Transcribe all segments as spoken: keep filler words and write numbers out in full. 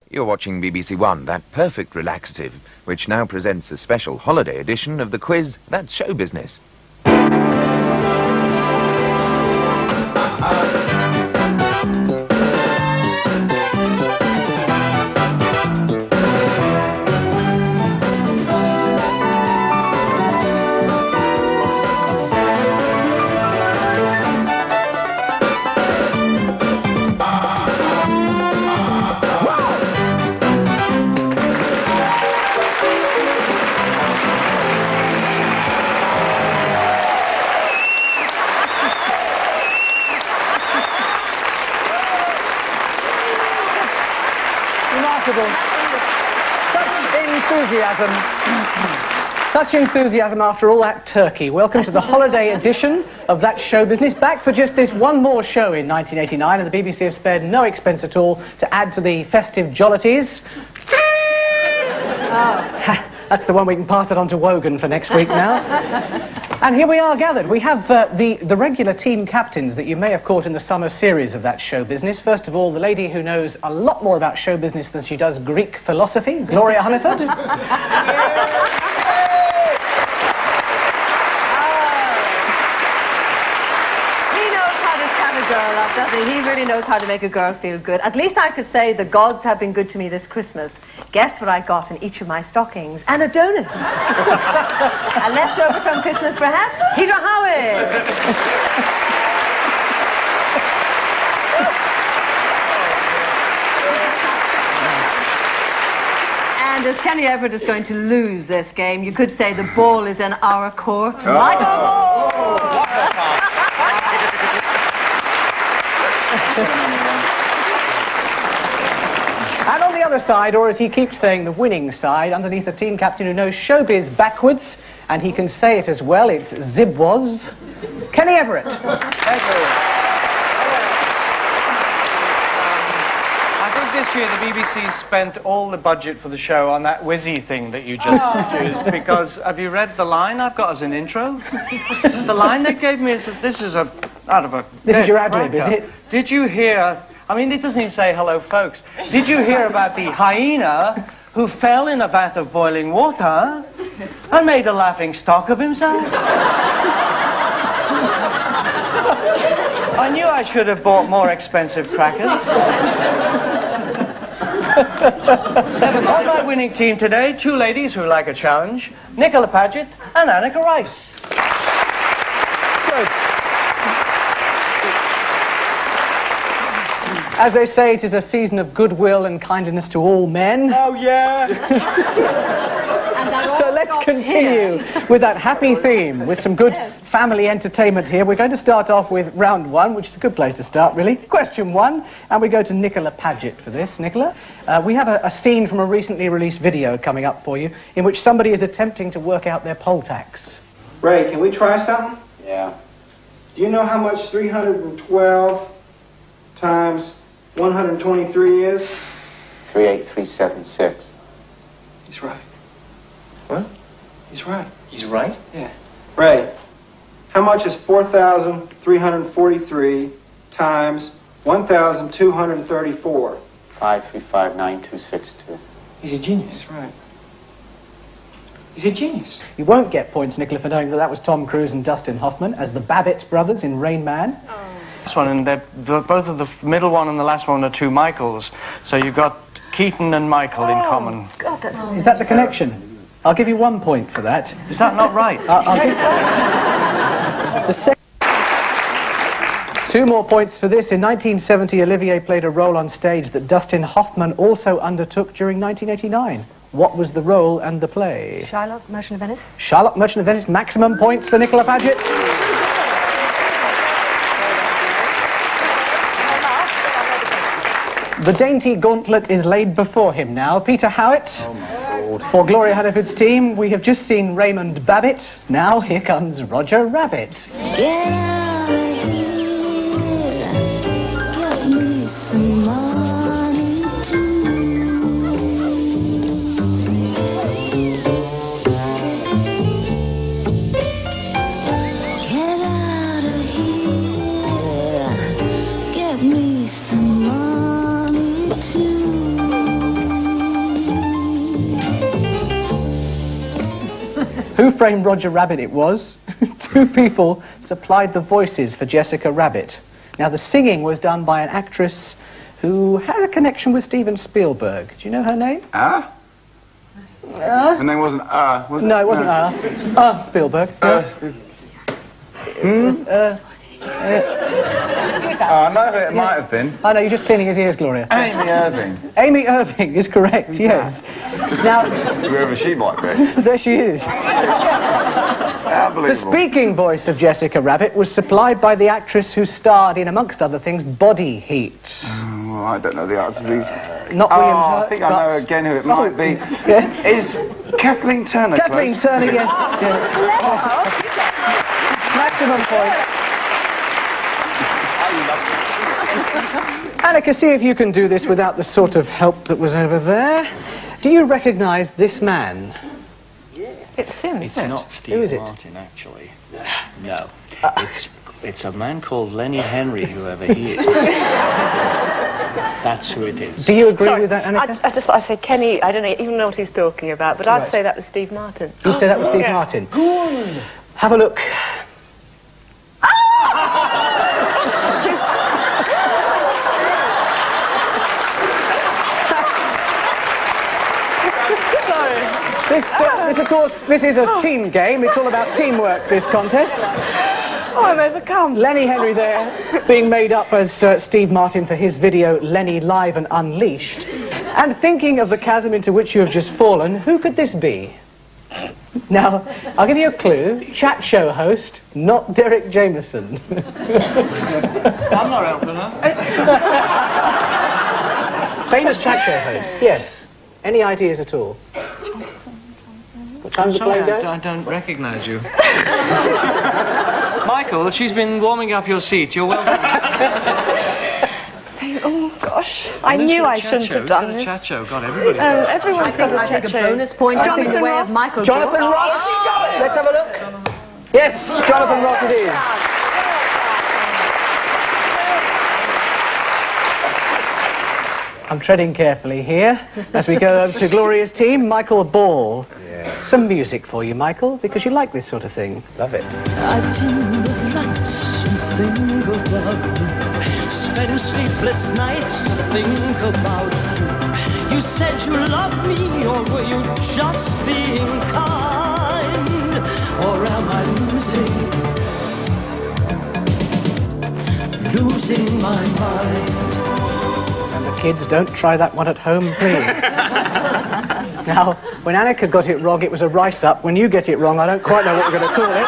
You're watching B B C One, that perfect relaxative, which now presents a special holiday edition of the quiz That's Show Business. Such enthusiasm. Such enthusiasm after all that turkey. Welcome to the holiday edition of That Show Business. Back for just this one more show in nineteen eighty-nine, and the B B C have spared no expense at all to add to the festive jollities. Oh. That's the one we can pass it on to Wogan for next week now. And here we are gathered. We have uh, the, the regular team captains that you may have caught in the summer series of That Show Business. First of all, the lady who knows a lot more about show business than she does Greek philosophy, Gloria Hunniford. Girl up, doesn't he? He really knows how to make a girl feel good. At least I could say the gods have been good to me this Christmas. Guess what I got in each of my stockings? And a donut. A leftover from Christmas, perhaps? Peter Howitt. And as Kenny Everett is going to lose this game, you could say the ball is in our court. Oh. Like a ball! And on the other side, or as he keeps saying, the winning side, underneath the team captain who knows showbiz backwards, and he can say it as well, it's Zibwas, Kenny Everett. Thank you. I think this year the B B C spent all the budget for the show on that whizzy thing that you just produced, because have you read the line I've got as an intro? The line they gave me is that this is a out of a This is your ad-lib, is it? Did you hear, I mean, it doesn't even say hello, folks. Did you hear about the hyena who fell in a vat of boiling water and made a laughing stock of himself? I knew I should have bought more expensive crackers. On my winning team today, two ladies who like a challenge, Nicola Pagett and Anneka Rice. Good. As they say, it is a season of goodwill and kindness to all men. Oh, yeah. So let's continue with that happy theme, with some good family entertainment here. We're going to start off with round one, which is a good place to start, really. Question one, and we go to Nicola Pagett for this. Nicola, uh, we have a, a scene from a recently released video coming up for you, in which somebody is attempting to work out their poll tax. Ray, can we try something? Yeah. Do you know how much three hundred twelve times one hundred twenty-three is? three eight three seven six. He's right. What? He's right. He's right? Yeah. Ray, how much is four thousand three hundred forty-three times one thousand two hundred thirty-four? five three five nine two six two. He's a genius. He's right. He's a genius. You won't get points, Nicola, for knowing that that was Tom Cruise and Dustin Hoffman as the Babbitt brothers in Rain Man. Oh. This one, and they're, both of the middle one and the last one are two Michaels. So you've got Keaton and Michael in common. God, that's Is that the connection? I'll give you one point for that. Is that not right? Uh, I'll give... The second... Two more points for this. In nineteen seventy, Olivier played a role on stage that Dustin Hoffman also undertook during nineteen eighty-nine. What was the role and the play? Charlotte, Merchant of Venice. Charlotte, Merchant of Venice. Maximum points for Nicola Pagett. The dainty gauntlet is laid before him now. Peter Howitt. Oh my Lord. For Gloria Hunniford's team, we have just seen Raymond Babbitt. Now here comes Roger Rabbit. Get out of here, get me some money too. Get out of here, get me some money too. Who Framed Roger Rabbit it was. Two people supplied the voices for Jessica Rabbit. Now, the singing was done by an actress who had a connection with Steven Spielberg. Do you know her name? Ah? Uh? Her name wasn't Ah, was it? No, it wasn't no. her. Ah, Spielberg. Uh, It was, uh, Oh, I know who it might have been. I know, you're just cleaning his ears, Gloria. Amy Irving. Amy Irving is correct, yes. Now, Whoever she might be. there she is. The Unbelievable. speaking voice of Jessica Rabbit was supplied by the actress who starred in, amongst other things, Body Heat. Oh, well, I don't know the answer to these. Not Oh, William I Hurt, think I but- know again who it Oh, might be. Yes. Is Kathleen Turner Kathleen close? Turner, yes. Yeah. Maximum points. Anneka, see if you can do this without the sort of help that was over there. Do you recognise this man? It's him. It's not Steve Who is it? Martin, actually. No. It's, it's a man called Lenny Henry, whoever he is. That's who it is. Do you agree Sorry, with that, Anneka? I, I just I say Kenny. I don't know, even know what he's talking about, but I'd Right. say that was Steve Martin. You say that was Steve Yeah. Martin. Have a look. This, uh, this, of course, this is a team game. It's all about teamwork, this contest. Oh, I'm overcome. Lenny Henry there, being made up as uh, Steve Martin for his video Lenny Live and Unleashed. And thinking of the chasm into which you have just fallen, who could this be? Now, I'll give you a clue. Chat show host, not Derek Jameson. I'm not helping her. Famous chat show host, yes. Any ideas at all? What time's the Sorry, play I, go? I don't recognise you. Michael, she's been warming up your seat. You're welcome. Oh gosh, I knew I shouldn't have done this. this. Chat show, God, everybody. Um, everyone's I think got I a take chat a show. bonus point I in think the way Ross. of Michael. Jonathan Ross! Let's have a look. Yes, Jonathan Ross it is. I'm treading carefully here as we go over to Gloria's team, Michael Ball. Yeah. Some music for you, Michael, because you like this sort of thing. Love it. I dim the lights and think about you. Spend sleepless nights to think about you. You said you loved me, or were you just being kind? Or am I losing, losing my mind? And the kids, don't try that one at home, please. Now, when Anneka got it wrong, it was a rice-up. When you get it wrong, I don't quite know what we're going to call it.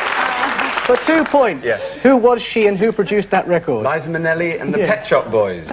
For two points, Yes. who was she and who produced that record? Liza Minnelli and the Yeah. Pet Shop Boys.